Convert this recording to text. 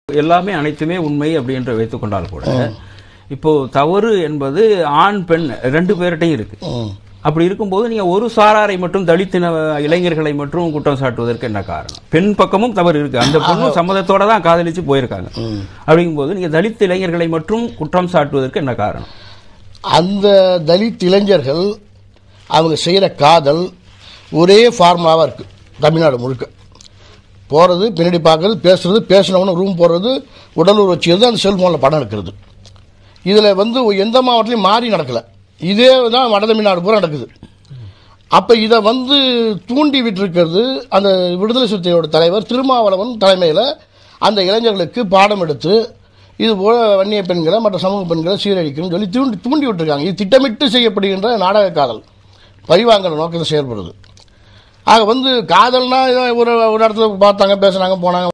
எல்லாமே அனைத்துமே உண்மை அப்படின்ற வைத்துக்கொண்டால் கூட இப்போ தவறு என்பது ஆண் பெண் ரெண்டு பேர்கிட்டையும் இருக்கு. அப்படி இருக்கும்போது நீங்க ஒரு சாராரை மட்டும் தலித்தின இளைஞர்களை மட்டும் குற்றம் சாட்டுவதற்கு என்ன காரணம்? பெண் பக்கமும் தவறு இருக்கு, அந்த பொண்ணும் சம்மதத்தோட தான் காதலிச்சு போயிருக்காங்க. அப்படிங்கும்போது நீங்க தலித் இளைஞர்களை மட்டும் குற்றம் சாட்டுவதற்கு என்ன காரணம்? அந்த தலித் இளைஞர்கள் அவங்க செய்யற காதல் ஒரே ஃபார்முலாவா இருக்கு. தமிழ்நாடு முழுக்க போறது, பின்னாடி பார்க்கறது, பேசுறது, பேசினவன ரூம் போடுறது, உடலூர் வச்சுக்கிறது, அந்த செல்போனில் படம் எடுக்கிறது. இதில் எந்த மாவட்டத்திலையும் மாறி நடக்கலை. இதே தான் வட தமிழ்நாடு பூரா நடக்குது. அப்போ இதை தூண்டி விட்டுருக்கிறது அந்த விடுதலை சிறுத்தையோட தலைவர் திருமாவளவன் தலைமையில் அந்த இளைஞர்களுக்கு பாடம் எடுத்து இது போல வன்னிய பெண்களை மற்ற சமூக பெண்களை சீரழிக்கணும்னு சொல்லி தூண்டி விட்டுருக்காங்க. இது திட்டமிட்டு செய்யப்படுகின்ற நாடக காதல், பழிவாங்கிற நோக்கத்தை செயல்படுது. ஆக காதல்னா ஒரு இடத்துல பார்த்தாங்க, பேசுனாங்க, போனாங்க.